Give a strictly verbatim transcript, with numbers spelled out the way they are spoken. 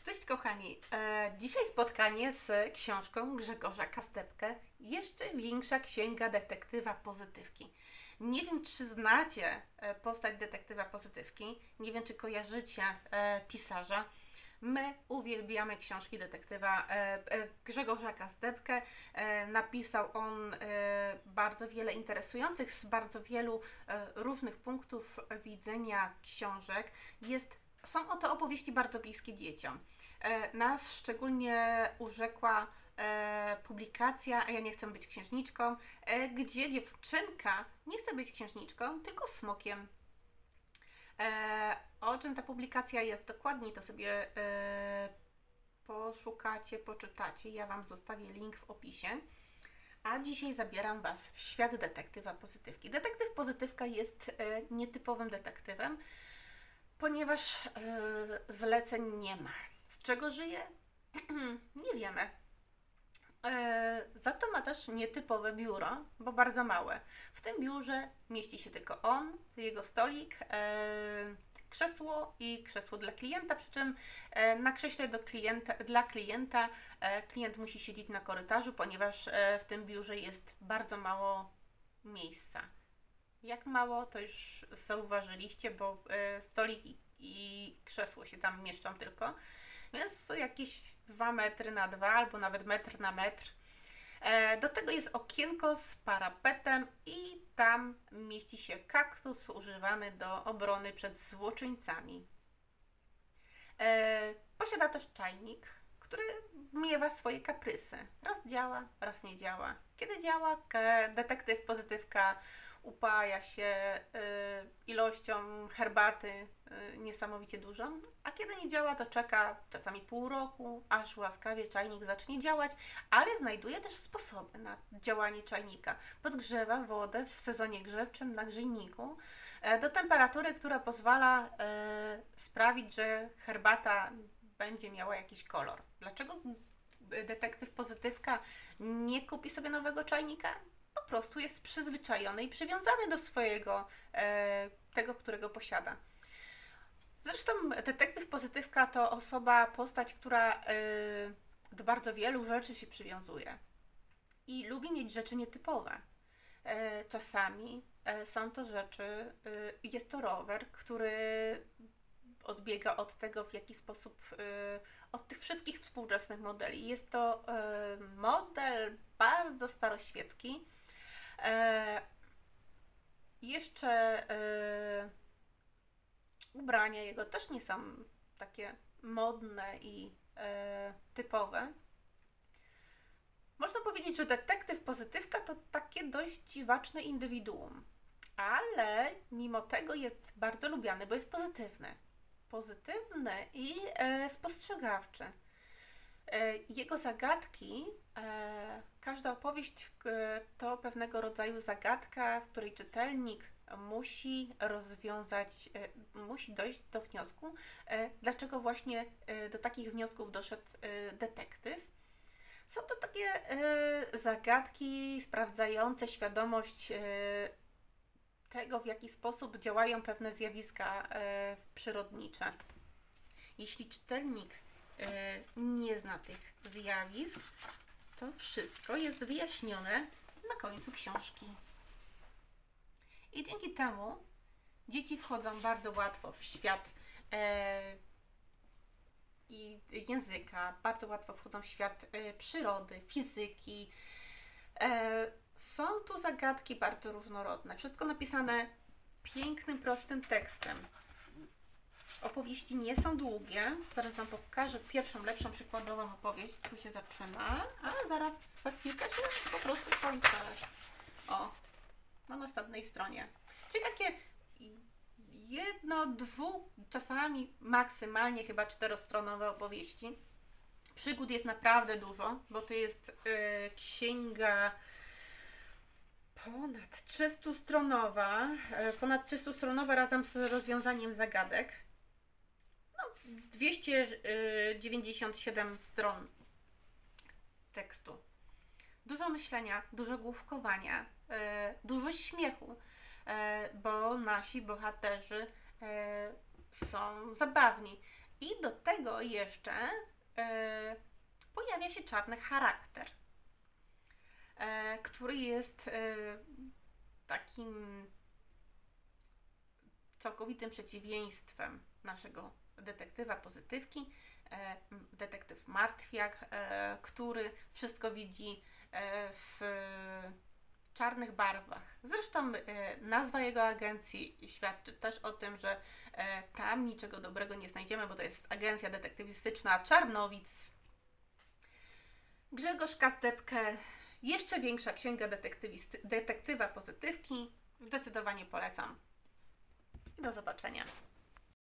Cześć kochani, e, dzisiaj spotkanie z książką Grzegorza Kastepkę Jeszcze większa księga detektywa pozytywki. Nie wiem, czy znacie e, postać detektywa pozytywki, nie wiem, czy kojarzycie e, pisarza. My uwielbiamy książki detektywa e, e, Grzegorza Kastepkę. E, napisał on e, bardzo wiele interesujących z bardzo wielu e, różnych punktów widzenia książek. Jest Są oto opowieści bardzo bliskie dzieciom. E, nas szczególnie urzekła e, publikacja A ja nie chcę być księżniczką, e, gdzie dziewczynka nie chce być księżniczką, tylko smokiem. E, o czym ta publikacja jest dokładniej, to sobie e, poszukacie, poczytacie. Ja Wam zostawię link w opisie. A dzisiaj zabieram Was w świat detektywa pozytywki. Detektyw pozytywka jest e, nietypowym detektywem, ponieważ e, zleceń nie ma. Z czego żyje? Nie wiemy. E, za to ma też nietypowe biuro, bo bardzo małe. W tym biurze mieści się tylko on, jego stolik, e, krzesło i krzesło dla klienta, przy czym e, na krześle do klienta, dla klienta e, klient musi siedzieć na korytarzu, ponieważ e, w tym biurze jest bardzo mało miejsca. Jak mało, to już zauważyliście, bo e, stolik i, i krzesło się tam mieszczą tylko. Więc to jakieś dwa metry na dwa albo nawet metr na metr. E, do tego jest okienko z parapetem i tam mieści się kaktus używany do obrony przed złoczyńcami. E, posiada też czajnik, który miewa swoje kaprysy. Raz działa, raz nie działa. Kiedy działa, detektyw pozytywka upaja się y, ilością herbaty y, niesamowicie dużą, a kiedy nie działa, to czeka czasami pół roku, aż łaskawie czajnik zacznie działać, ale znajduje też sposoby na działanie czajnika. Podgrzewa wodę w sezonie grzewczym na grzejniku e, do temperatury, która pozwala e, sprawić, że herbata będzie miała jakiś kolor. Dlaczego detektyw pozytywka nie kupi sobie nowego czajnika? Po prostu jest przyzwyczajony i przywiązany do swojego, e, tego, którego posiada. Zresztą detektyw pozytywka to osoba, postać, która e, do bardzo wielu rzeczy się przywiązuje i lubi mieć rzeczy nietypowe. E, czasami e, są to rzeczy, e, jest to rower, który odbiega od tego, w jaki sposób, e, od tych wszystkich współczesnych modeli. Jest to e, model bardzo staroświecki. E, jeszcze e, ubrania jego też nie są takie modne i e, typowe. Można powiedzieć, że detektyw pozytywka to takie dość dziwaczne indywiduum, ale mimo tego jest bardzo lubiany, bo jest pozytywny. Pozytywny i e, spostrzegawczy. Jego zagadki, każda opowieść to pewnego rodzaju zagadka, w której czytelnik musi rozwiązać, musi dojść do wniosku, dlaczego właśnie do takich wniosków doszedł detektyw. Są to takie zagadki sprawdzające świadomość tego, w jaki sposób działają pewne zjawiska przyrodnicze. Jeśli czytelnik nie zna tych zjawisk, to wszystko jest wyjaśnione na końcu książki. I dzięki temu dzieci wchodzą bardzo łatwo w świat e, i języka, bardzo łatwo wchodzą w świat e, przyrody, fizyki. E, są tu zagadki bardzo różnorodne. Wszystko napisane pięknym, prostym tekstem. Opowieści nie są długie. Zaraz Wam pokażę pierwszą, lepszą, przykładową opowieść. Tu się zaczyna, a zaraz za chwilkę się po prostu kończy. O, na następnej stronie. Czyli takie jedno, dwu, czasami maksymalnie chyba czterostronowe opowieści. Przygód jest naprawdę dużo, bo to jest yy, księga ponad trzystustronicowa, yy, ponad trzystustronicowa razem z rozwiązaniem zagadek. dwieście dziewięćdziesiąt siedem stron tekstu. Dużo myślenia, dużo główkowania, yy, dużo śmiechu, yy, bo nasi bohaterzy yy, są zabawni. I do tego jeszcze e, pojawia się czarny charakter, e, który jest e, takim całkowitym przeciwieństwem naszego detektywa pozytywki. E, detektyw martwiak, e, który wszystko widzi e, w czarnych barwach. Zresztą e, nazwa jego agencji świadczy też o tym, że e, tam niczego dobrego nie znajdziemy, bo to jest agencja detektywistyczna Czarnowic. Grzegorz Kastepkę, jeszcze większa księga detektywa pozytywki. Zdecydowanie polecam. Do zobaczenia.